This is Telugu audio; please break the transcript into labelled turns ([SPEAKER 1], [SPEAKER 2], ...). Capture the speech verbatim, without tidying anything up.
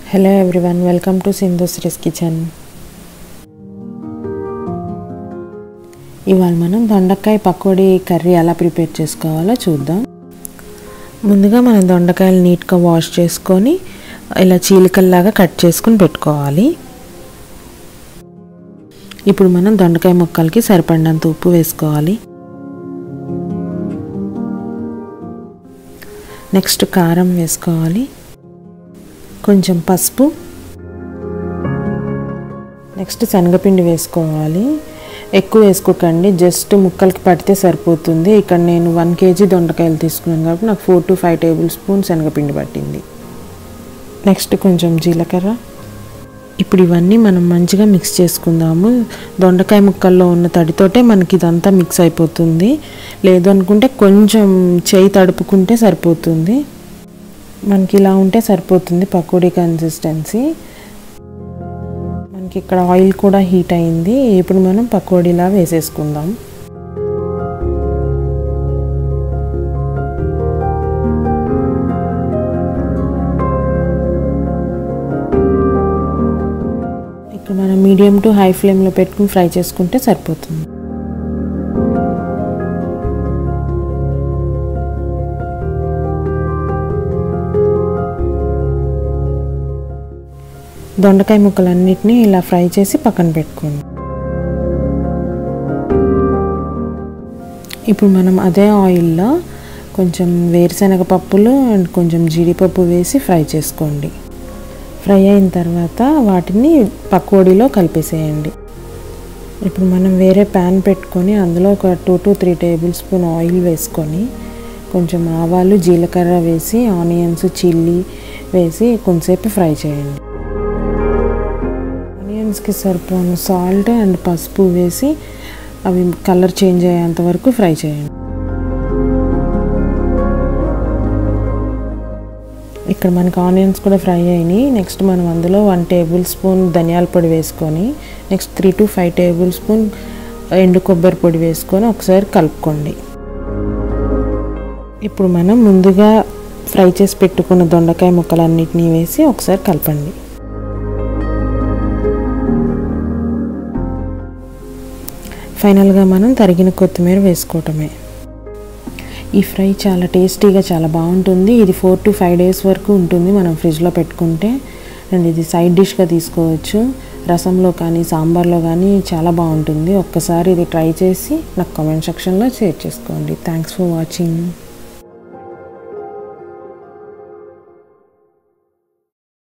[SPEAKER 1] Hello everyone, welcome to Sindhusri's kitchen. ఇవాళ మనం దొండకాయ పకోడీ కర్రీ ఎలా ప్రిపేర్ చేసుకోవాలో చూద్దాం. ముందుగా మనం దొండకాయలు నీట్గా వాష్ చేసుకొని ఇలా చీలికల్లాగా కట్ చేసుకొని పెట్టుకోవాలి. ఇప్పుడు మనం దొండకాయ ముక్కలకి సరిపడినంత ఉప్పు వేసుకోవాలి. నెక్స్ట్ కారం వేసుకోవాలి, కొంచెం పసుపు, నెక్స్ట్ శనగపిండి వేసుకోవాలి. ఎక్కువ వేసుకోకండి, జస్ట్ ముక్కలకి పడితే సరిపోతుంది. ఇక్కడ నేను వన్ కేజీ దొండకాయలు తీసుకున్నాను కాబట్టి నాకు four to five tablespoon శనగపిండి పట్టింది. నెక్స్ట్ కొంచెం జీలకర్ర. ఇప్పుడు ఇవన్నీ మనం మంచిగా మిక్స్ చేసుకుందాము. దొండకాయ ముక్కల్లో ఉన్న తడితోటే మనకి ఇదంతా మిక్స్ అయిపోతుంది. లేదు అనుకుంటే కొంచెం చేయి తడుపుకుంటే సరిపోతుంది. మనకి ఇలా ఉంటే సరిపోతుంది పకోడీ కన్సిస్టెన్సీ. మనకి ఇక్కడ ఆయిల్ కూడా హీట్ అయింది. ఇప్పుడు మనం పకోడీలా వేసేసుకుందాం. ఇక్కడ మనం మీడియం టు హై ఫ్లేమ్లో పెట్టుకుని ఫ్రై చేసుకుంటే సరిపోతుంది. దొండకాయ ముక్కలన్నిటినీ ఇలా ఫ్రై చేసి పక్కన పెట్టుకోండి. ఇప్పుడు మనం అదే ఆయిల్లో కొంచెం వేరుశనగ పప్పులు అండ్ కొంచెం జీడిపప్పు వేసి ఫ్రై చేసుకోండి. ఫ్రై అయిన తర్వాత వాటిని పకోడీలో కలిపేసేయండి. ఇప్పుడు మనం వేరే ప్యాన్ పెట్టుకొని అందులో ఒక two to three tablespoon oil వేసుకొని కొంచెం ఆవాలు జీలకర్ర వేసి ఆనియన్స్ చిల్లీ వేసి కొంచెంసేపు ఫ్రై చేయండి. ఆనియన్స్కి సరిపోను సాల్ట్ అండ్ పసుపు వేసి అవి కలర్ చేంజ్ అయ్యేంత వరకు ఫ్రై చేయండి. ఇక్కడ మనకి ఆనియన్స్ కూడా ఫ్రై అయినాయి. నెక్స్ట్ మనం అందులో వన్ టేబుల్ స్పూన్ ధనియాల పొడి వేసుకొని next three to five tablespoon ఎండు కొబ్బరి పొడి వేసుకొని ఒకసారి కలుపుకోండి. ఇప్పుడు మనం ముందుగా ఫ్రై చేసి పెట్టుకున్న దొండకాయ ముక్కలన్నిటినీ వేసి ఒకసారి కలపండి. ఫైనల్గా మనం తరిగిన కొత్తిమీర వేసుకోవటమే. ఈ ఫ్రై చాలా టేస్టీగా చాలా బాగుంటుంది. ఇది ఫోర్ టు ఫైవ్ డేస్ వరకు ఉంటుంది మనం ఫ్రిడ్జ్లో పెట్టుకుంటే. అండ్ ఇది సైడ్ డిష్గా తీసుకోవచ్చు, రసంలో కానీ సాంబార్లో కానీ చాలా బాగుంటుంది. ఒక్కసారి ఇది ట్రై చేసి నాకు కామెంట్ సెక్షన్లో షేర్ చేసుకోండి. Thanks for watching.